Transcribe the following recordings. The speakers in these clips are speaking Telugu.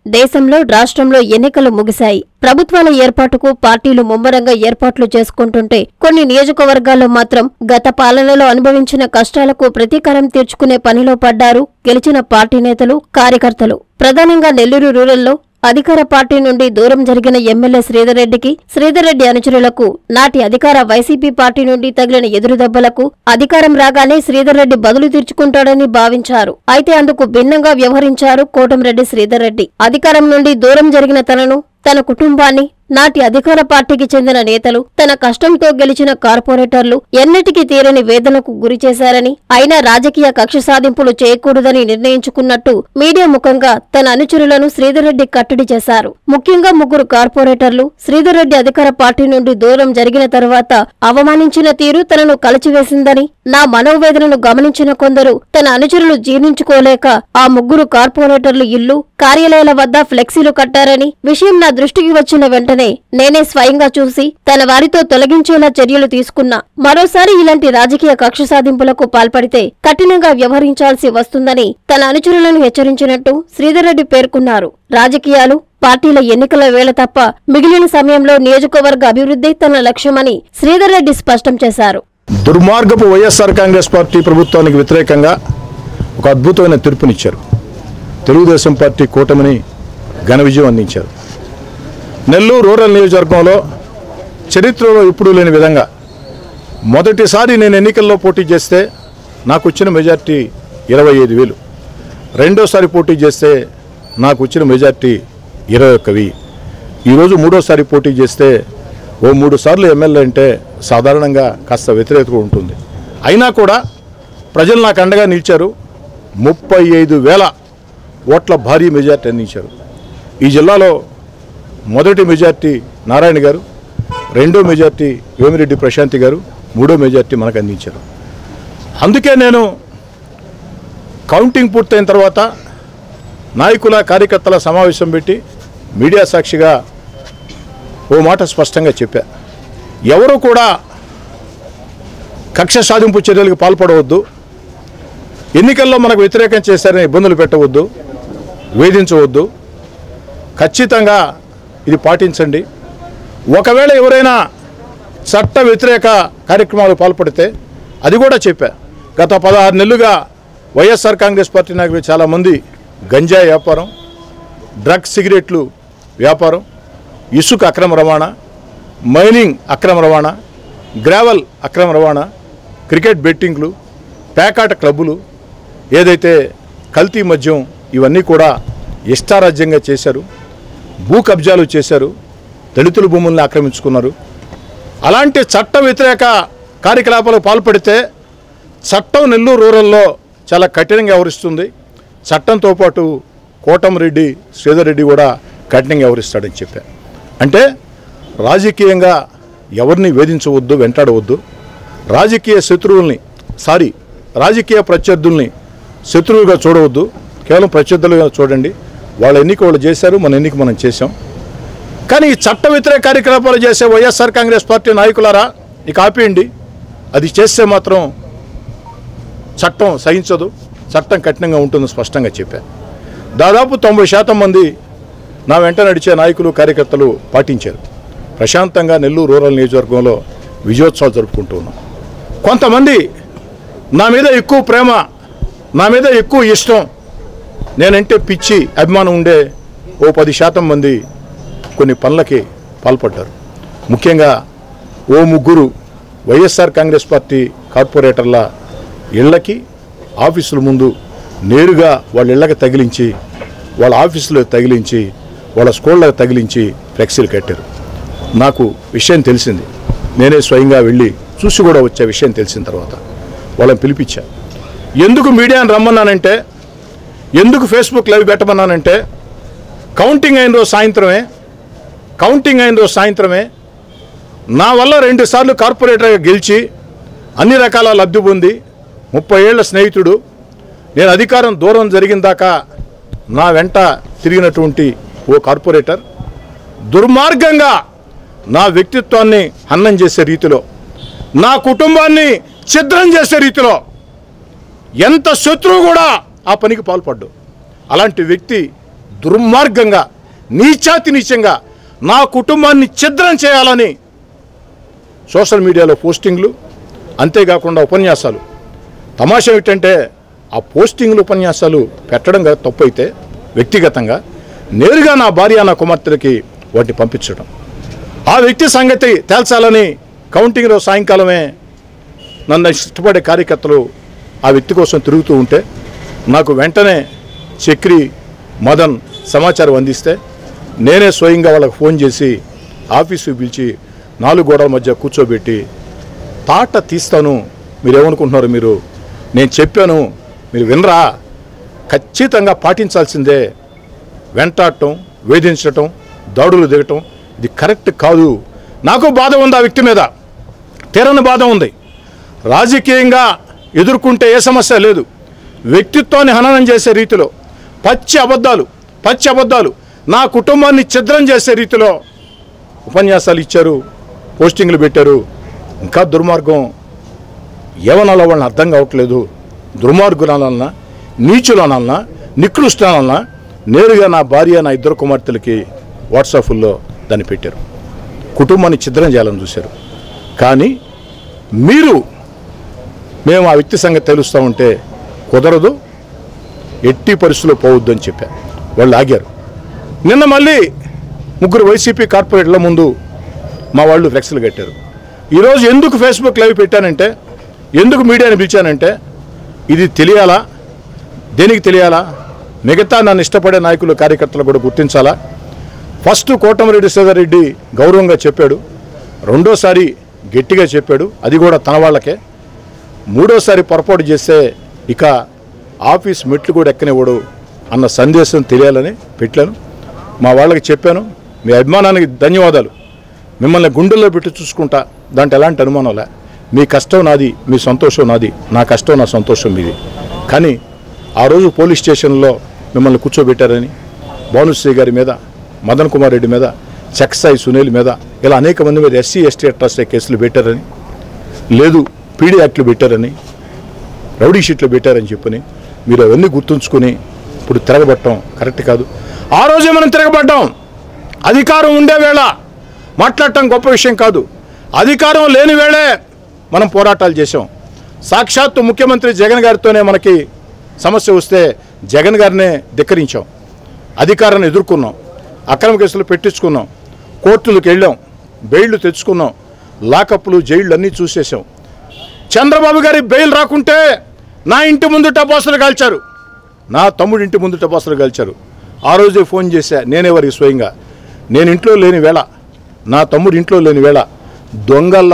దేశంలో రాష్ట్రంలో ఎన్నికలు ముగిశాయి. ప్రభుత్వాల ఏర్పాటుకు పార్టీలు ముమ్మరంగా ఏర్పాట్లు చేసుకుంటుంటే కొన్ని నియోజకవర్గాల్లో మాత్రం గత పాలనలో అనుభవించిన కష్టాలకు ప్రతీకారం తీర్చుకునే పనిలో పడ్డారు గెలిచిన పార్టీ నేతలు, కార్యకర్తలు. ప్రధానంగా నెల్లూరు రూరల్లో అధికార పార్టీ నుండి దూరం జరిగిన ఎమ్మెల్యే శ్రీధర్ రెడ్డికి, శ్రీధర్ రెడ్డి అనుచరులకు నాటి అధికార వైసీపీ పార్టీ నుండి తగిలిన ఎదురుదెబ్బలకు అధికారం రాగానే శ్రీధర్ రెడ్డి బదులు తీర్చుకుంటాడని భావించారు. అయితే అందుకు భిన్నంగా వ్యవహరించారు కోటంరెడ్డి శ్రీధర్ రెడ్డి. అధికారం నుండి దూరం జరిగిన తనను, తన కుటుంబాన్ని, నాటి అధికార పార్టీకి చెందిన నేతలు, తన కష్టంతో గెలిచిన కార్పొరేటర్లు ఎన్నటికీ తీరని వేదనకు గురిచేశారని, అయినా రాజకీయ కక్ష సాధింపులు చేయకూడదని నిర్ణయించుకున్నట్టు మీడియా ముఖంగా తన అనుచరులను శ్రీధర్ రెడ్డి కట్టడి చేశారు. ముఖ్యంగా 3 కార్పొరేటర్లు శ్రీధర్ రెడ్డి అధికార పార్టీ నుండి దూరం జరిగిన తరువాత అవమానించిన తీరు తనను కలిచివేసిందని, నా మనోవేదనను గమనించిన కొందరు తన అనుచరులు జీర్ణించుకోలేక ఆ 3 కార్పొరేటర్లు ఇల్లు, కార్యాలయాల వద్ద ఫ్లెక్సీలు కట్టారని, విషయం నా దృష్టికి వచ్చిన వెంటనే నేనే స్వయంగా చూసి తన వారితో తొలగించేలా చర్యలు తీసుకున్నా. మరోసారి ఇలాంటి రాజకీయ కక్ష సాధింపులకు పాల్పడితే కఠినంగా వ్యవహరించాల్సి వస్తుందని తన అనుచరులను హెచ్చరించినట్టు శ్రీధర్ రెడ్డి పేర్కొన్నారు. రాజకీయాలు, పార్టీల ఎన్నికల వేళ తప్ప మిగిలిన సమయంలో నియోజకవర్గ అభివృద్ధి తన లక్ష్యమని శ్రీధర్ రెడ్డి స్పష్టం చేశారు. దుర్మార్గపు వైఎస్ఆర్ కాంగ్రెస్ పార్టీ ప్రభుత్వానికి వ్యతిరేకంగా ఒక అద్భుతమైన తీర్పునిచ్చారు. తెలుగుదేశం పార్టీ కూటమిని ఘన విజయం అందించారు. నెల్లూరు రూరల్ నియోజకవర్గంలో చరిత్రలో ఎప్పుడూ లేని విధంగా మొదటిసారి నేను ఎన్నికల్లో పోటీ చేస్తే నాకు వచ్చిన మెజార్టీ 25,000. రెండోసారి పోటీ చేస్తే నాకు వచ్చిన మెజార్టీ 21,000. ఈరోజు మూడోసారి పోటీ చేస్తే 3 సార్లు ఎమ్మెల్యే అంటే సాధారణంగా కాస్త వ్యతిరేకత ఉంటుంది. అయినా కూడా ప్రజలు నాకు అండగా నిలిచారు. 35,000 ఓట్ల భారీ మెజార్టీ అందించారు. ఈ జిల్లాలో మొదటి మెజార్టీ నారాయణ గారు, రెండో మెజార్టీ వేమిరెడ్డి ప్రశాంతి గారు, మూడో మెజార్టీ మనకు అందించారు. అందుకే నేను కౌంటింగ్ పూర్తయిన తర్వాత నాయకుల, కార్యకర్తల సమావేశం పెట్టి మీడియా సాక్షిగా ఓ మాట స్పష్టంగా చెప్పా. ఎవరు కూడా కక్ష సాధింపు చర్యలకు పాల్పడవద్దు, ఎన్నికల్లో మనకు వ్యతిరేకం చేశారని ఇబ్బందులు పెట్టవద్దు, వేధించవద్దు, ఖచ్చితంగా ఇది పాటించండి. ఒకవేళ ఎవరైనా చట్ట వ్యతిరేక కార్యక్రమాలు పాల్పడితే అది కూడా చెప్పా. గత 16 నెలలుగా వైఎస్ఆర్ కాంగ్రెస్ పార్టీ నాయకులు చాలామంది గంజాయి వ్యాపారం, డ్రగ్స్, సిగరెట్లు వ్యాపారం, ఇసుక అక్రమ రవాణా, మైనింగ్ అక్రమ రవాణా, గ్రావెల్ అక్రమ రవాణా, క్రికెట్ బెట్టింగ్లు, పేకాట క్లబ్బులు, ఏదైతే కల్తీ మద్యం, ఇవన్నీ కూడా ఇష్టారాజ్యంగా చేశారు. భూ కబ్జాలు చేశారు, దళితుల భూముల్ని ఆక్రమించుకున్నారు. అలాంటి చట్ట వ్యతిరేక కార్యకలాపాలకు పాల్పడితే చట్టం నెల్లూరు రూరల్లో చాలా కఠినంగా వ్యవహరిస్తుంది. చట్టంతో పాటు కోటంరెడ్డి శ్రీధర్ రెడ్డి కూడా కఠినంగా వ్యవహరిస్తాడని చెప్పారు. అంటే రాజకీయంగా ఎవరిని వేధించవద్దు, వెంటాడవద్దు, రాజకీయ శత్రువుల్ని రాజకీయ ప్రత్యర్థుల్ని శత్రువులుగా చూడవద్దు, కేవలం ప్రత్యర్థులుగా చూడండి. వాళ్ళ ఎన్నిక వాళ్ళు చేశారు, మన ఎన్నిక మనం చేశాం. కానీ ఈ చట్ట వ్యతిరేక కార్యకలాపాలు చేసే వైఎస్ఆర్ కాంగ్రెస్ పార్టీ నాయకులారా, ఇక ఆపేయండి. అది చేస్తే మాత్రం చట్టం సహించదు, చట్టం కఠినంగా ఉంటుందని స్పష్టంగా చెప్పారు. దాదాపు 90% మంది నా వెంట నడిచే నాయకులు, కార్యకర్తలు పాటించారు. ప్రశాంతంగా నెల్లూరు రూరల్ నియోజకవర్గంలో విజయోత్సవాలు జరుపుకుంటూ ఉన్నాం. కొంతమంది నా మీద ఎక్కువ ప్రేమ, నా మీద ఎక్కువ ఇష్టం, నేనంటే పిచ్చి అభిమానం ఉండే ఓ 10% మంది కొన్ని పనులకి పాల్పడ్డారు. ముఖ్యంగా ఓ 3 వైఎస్ఆర్ కాంగ్రెస్ పార్టీ కార్పొరేటర్ల ఇళ్లకి, ఆఫీసుల ముందు నేరుగా వాళ్ళ ఇళ్లకు తగిలించి, వాళ్ళ ఆఫీసులో తగిలించి, వాళ్ళ స్కూళ్ళకు తగిలించి ఫ్లెక్సీలు కట్టారు. నాకు విషయం తెలిసింది, నేనే స్వయంగా వెళ్ళి చూసి కూడా వచ్చే విషయం తెలిసిన తర్వాత వాళ్ళని పిలిపించా. ఎందుకు మీడియాని రమ్మన్నానంటే, ఎందుకు ఫేస్బుక్ లైవ్ పెట్టమన్నానంటే, కౌంటింగ్ అయిన రోజు సాయంత్రమే నా వల్ల 2 సార్లు కార్పొరేటర్గా గెలిచి అన్ని రకాల లబ్ధి పొంది 30 ఏళ్ల స్నేహితుడు, నేను అధికారం దూరం జరిగిన దాకా నా వెంట తిరిగినటువంటి ఓ కార్పొరేటర్ దుర్మార్గంగా నా వ్యక్తిత్వాన్ని హననం చేసే రీతిలో, నా కుటుంబాన్ని ఛిద్రం చేసే రీతిలో, ఎంత శత్రువు కూడా ఆ పనికి పాల్పడ్డు. అలాంటి వ్యక్తి దుర్మార్గంగా నీచాతి నీచంగా నా కుటుంబాన్ని ఛిద్రం చేయాలని సోషల్ మీడియాలో పోస్టింగ్లు, అంతేకాకుండా ఉపన్యాసాలు. తమాషా ఏంటంటే ఆ పోస్టింగ్లు ఉపన్యాసాలు పెట్టడం తప్పు అయితే వ్యక్తిగతంగా నేరుగా నా భార్య నా కుమార్తెలకి వాటిని పంపించడం, ఆ వ్యక్తి సంగతి తేల్చాలని కౌంటింగ్ రోజు సాయంకాలమే నన్ను ఇష్టపడే కార్యకర్తలు ఆ వ్యక్తి కోసం తిరుగుతూ ఉంటే నాకు వెంటనే చక్రి మదన్ సమాచారం అందిస్తే నేనే స్వయంగా వాళ్ళకి ఫోన్ చేసి ఆఫీసుకు పిలిచి 4 గోడల మధ్య కూర్చోబెట్టి తాట తీస్తాను, మీరేమనుకుంటున్నారు, మీరు నేను చెప్పాను మీరు వినరా, ఖచ్చితంగా పాటించాల్సిందే, వెంటాడటం, వేధించటం, దాడులు దిగటం ఇది కరెక్ట్ కాదు. నాకు బాధ ఉంది, ఆ వ్యక్తి మీద తీరని బాధ ఉంది. రాజకీయంగా ఎదుర్కొంటే ఏ సమస్య లేదు, వ్యక్తిత్వాన్ని హననం చేసే రీతిలో పచ్చి అబద్ధాలు నా కుటుంబాన్ని ఛిద్రం చేసే రీతిలో ఉపన్యాసాలు ఇచ్చారు, పోస్టింగ్లు పెట్టారు. ఇంకా దుర్మార్గం ఏమనాలో వాళ్ళని అర్థం కావట్లేదు. దుర్మార్గులనన్నా, నీచులనన్నా, నికృష్టాలన్నా నేరుగా నా భార్య నా 2 కుమార్తెలకి వాట్సాప్లో దాన్ని పెట్టారు, కుటుంబాన్ని ఛిద్రం చేయాలని చూశారు. కానీ మేము ఆ వ్యక్తి సంగతి తెలుస్తూ ఉంటే కుదరదు, ఎట్టి పరిస్థితుల్లో పోవద్దు అని చెప్పారు. వాళ్ళు ఆగారు. నిన్న మళ్ళీ 3 వైసీపీ కార్పొరేట్ల ముందు మా వాళ్ళు ఫ్లెక్స్లు కట్టారు. ఈరోజు ఎందుకు ఫేస్బుక్ లైవ్ పెట్టానంటే, ఎందుకు మీడియాని పిలిచానంటే ఇది తెలియాలా, దేనికి తెలియాలా, మిగతా నన్ను ఇష్టపడే నాయకులు కార్యకర్తలు కూడా గుర్తించాలా. ఫస్ట్ కోటమిరెడ్డి శ్రీధర్ రెడ్డి గౌరవంగా చెప్పాడు, రెండోసారి గట్టిగా చెప్పాడు, అది కూడా తన వాళ్ళకే. మూడోసారి పొరపాటు చేస్తే ఇక ఆఫీస్ మెట్లు కూడా ఎక్కనివ్వడు అన్న సందేశం తెలియాలని పెట్టాను. మా వాళ్ళకి చెప్పాను, మీ అభిమానానికి ధన్యవాదాలు, మిమ్మల్ని గుండెల్లో పెట్టి చూసుకుంటా, దాంట్లో ఎలాంటి అనుమానంలే, మీ కష్టం నాది, మీ సంతోషం నాది, నా కష్టం నా సంతోషం మీది. కానీ ఆ రోజు పోలీస్ స్టేషన్లో మిమ్మల్ని కూర్చోబెట్టారని భానుశ్రీ గారి మీద, మదన్ కుమార్ రెడ్డి మీద, చక్సాయి సునీల్ మీద, ఇలా అనేక మంది మీద SC ST అట్రాసిటీ కేసులు పెట్టారని, లేదు PD యాక్ట్లు పెట్టారని, రౌడీ షీట్లు పెట్టారని చెప్పని మీరు అవన్నీ గుర్తుంచుకొని ఇప్పుడు తిరగబట్టడం కరెక్ట్ కాదు. ఆ రోజే మనం తిరగబడ్డాం. అధికారం ఉండే వేళ మాట్లాడటం గొప్ప విషయం కాదు, అధికారం లేని వేళే మనం పోరాటాలు చేసాం. సాక్షాత్తు ముఖ్యమంత్రి జగన్ గారితోనే మనకి సమస్య వస్తే జగన్ గారినే ధిక్కరించాం, అధికారాన్ని ఎదుర్కొన్నాం, అక్రమ కేసులు పెట్టించుకున్నాం, కోర్టులకు వెళ్ళాం, బెయిళ్లు తెచ్చుకున్నాం, లాకప్లు జైళ్ళు అన్నీ చూసేసాం. చంద్రబాబు గారి బెయిల్ రాకుంటే నా ఇంటి ముందు టపాసులు కాల్చారు, నా తమ్ముడి ఇంటి ముందు టపాసులు కాల్చారు. ఆ రోజే ఫోన్ చేశా నేనే వారికి స్వయంగా, నేను ఇంట్లో లేని వేళ, నా తమ్ముడు ఇంట్లో లేని వేళ దొంగల్లా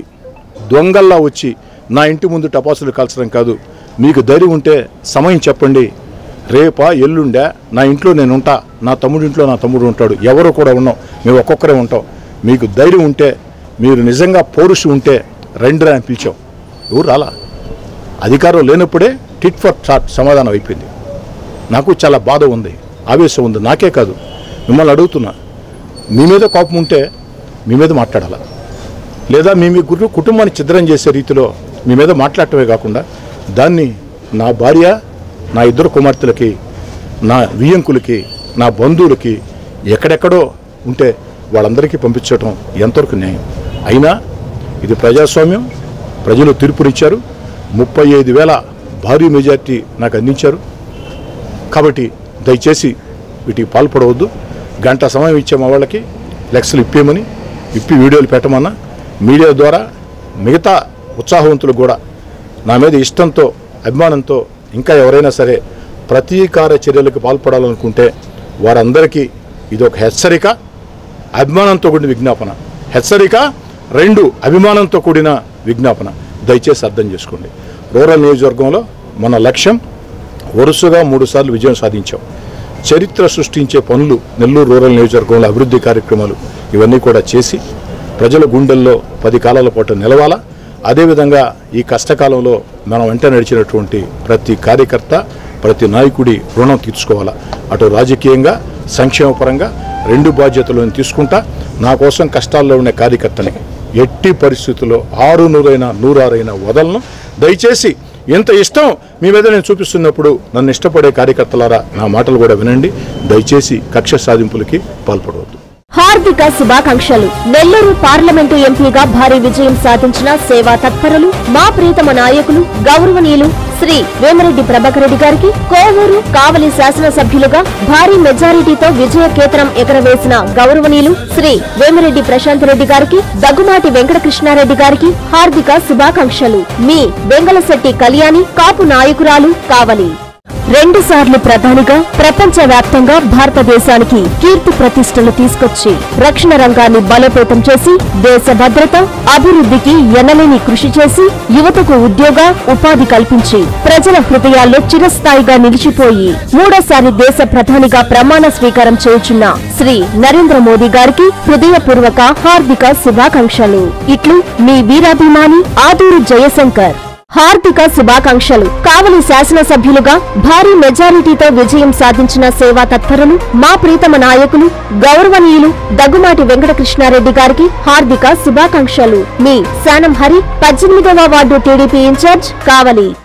వచ్చి నా ఇంటి ముందు టపాసులు కాల్చడం కాదు, మీకు ధైర్యం ఉంటే సమయం చెప్పండి, రేపా ఎల్లుండా నా ఇంట్లో నేను ఉంటా, నా తమ్ముడి ఇంట్లో నా తమ్ముడు ఉంటాడు, ఎవరో కూడా ఉన్నాం, మేము ఒక్కొక్కరే ఉంటాం, మీకు ధైర్యం ఉంటే, మీరు నిజంగా పౌరుషం ఉంటే రండి అని పిలిచాం. ఎవరు రాలా. అధికారం లేనప్పుడే టిట్ ఫర్ టాట్ సమాధానం అయిపోయింది. నాకు చాలా బాధ ఉంది, ఆవేశం ఉంది. నాకే కాదు, మిమ్మల్ని అడుగుతున్నా, మీ మీద కోపం ఉంటే మీ మీద మాట్లాడాలా, లేదా మీ కుటుంబాన్ని ఛిద్రం చేసే రీతిలో మీ మీద మాట్లాడటమే కాకుండా దాన్ని నా భార్య, నా 2 కుమార్తెలకి, నా వియ్యంకులకి, నా బంధువులకి, ఎక్కడెక్కడో ఉంటే వాళ్ళందరికీ పంపించడం ఎంతవరకు న్యాయం? అయినా ఇది ప్రజాస్వామ్యం, ప్రజలు తీర్పునిచ్చారు, 35,000 భారీ మెజార్టీ నాకు అందించారు. కాబట్టి దయచేసి వీటికి పాల్పడవద్దు. గంట సమయం ఇచ్చే మా వాళ్ళకి ఫ్లెక్స్లు ఇప్పి వీడియోలు పెట్టమన్నా, మీడియా ద్వారా మిగతా ఉత్సాహవంతులు కూడా నా మీద ఇష్టంతో, అభిమానంతో ఇంకా ఎవరైనా సరే ప్రతీకార చర్యలకు పాల్పడాలనుకుంటే వారందరికీ ఇది ఒక హెచ్చరిక, అభిమానంతో కూడిన విజ్ఞాపన. హెచ్చరిక 2 అభిమానంతో కూడిన విజ్ఞాపన. దయచేసి అర్థం చేసుకోండి. రూరల్ నియోజకవర్గంలో మన లక్ష్యం వరుసగా 3 సార్లు విజయం సాధించాం. చరిత్ర సృష్టించే పనులు నెల్లూరు రూరల్ నియోజకవర్గంలో అభివృద్ధి కార్యక్రమాలు ఇవన్నీ కూడా చేసి ప్రజల గుండెల్లో 10 కాలాల పాటు నిలవాలా. అదేవిధంగా ఈ కష్టకాలంలో మనం వెంట నడిచినటువంటి ప్రతి కార్యకర్త, ప్రతి నాయకుడి రుణం తీర్చుకోవాలా. అటు రాజకీయంగా, సంక్షేమపరంగా 2 బాధ్యతలను తీసుకుంటా నా కోసం కష్టాల్లో ఉన్న కార్యకర్తని ఎట్టి పరిస్థితుల్లో 600 106 వదలను. దయచేసి ఇంత ఇష్టం మీ మీద నేను చూపిస్తున్నప్పుడు నన్ను ఇష్టపడే కార్యకర్తలారా నా మాటలు కూడా వినండి. దయచేసి కక్ష సాధింపులకి పాల్పడవద్దు. హార్దిక శుభాకాంక్షలు. నెల్లూరు పార్లమెంటు ఎంపీగా భారీ విజయం సాధించిన సేవా తత్పరులు మా ప్రీతమ నాయకులు గౌరవనీయులు శ్రీ వేమిరెడ్డి ప్రభాకర్ రెడ్డి గారికి, కోవూరు కావలి శాసనసభ్యులుగా భారీ మెజారిటీతో విజయకేతనం ఎగరవేసిన గౌరవనీయులు శ్రీ వేమిరెడ్డి ప్రశాంత్ రెడ్డి గారికి, దగ్గుమాటి వెంకటకృష్ణారెడ్డి గారికి హార్దిక శుభాకాంక్షలు. మీ వెంగళశెట్టి కళ్యాణి, కాపు నాయకురాలు, కావలి. 2 సార్లు ప్రధానిగా ప్రపంచ వ్యాప్తంగా భారతదేశానికి కీర్తి ప్రతిష్టలు తీసుకొచ్చి రక్షణ రంగాన్ని బలోపేతం చేసి దేశ భద్రత అభివృద్ధికి ఎనలేని కృషి చేసి యువతకు ఉద్యోగ ఉపాధి కల్పించి ప్రజల హృదయాల్లో చిరస్థాయిగా నిలిచిపోయి 3వ దేశ ప్రధానిగా ప్రమాణ స్వీకారం చేయుచున్న శ్రీ నరేంద్ర మోదీ గారికి హృదయపూర్వక హార్దిక శుభాకాంక్షలు. ఇట్లు మీ వీరాభిమాని ఆదూరు జయశంకర్. హార్దిక శుభాకాంక్షలు. కావలి శాసనసభ్యులుగా భారీ మెజారిటీతో విజయం సాధించిన సేవా తత్పరులు మా ప్రీతమ నాయకులు గౌరవనీయులు దగ్గుమాటి వెంకటకృష్ణారెడ్డి గారికి హార్దిక శుభాకాంక్షలు. మీ శానం హరి, 18వ వార్డు టీడీపీ ఇన్ఛార్జ్, కావలి.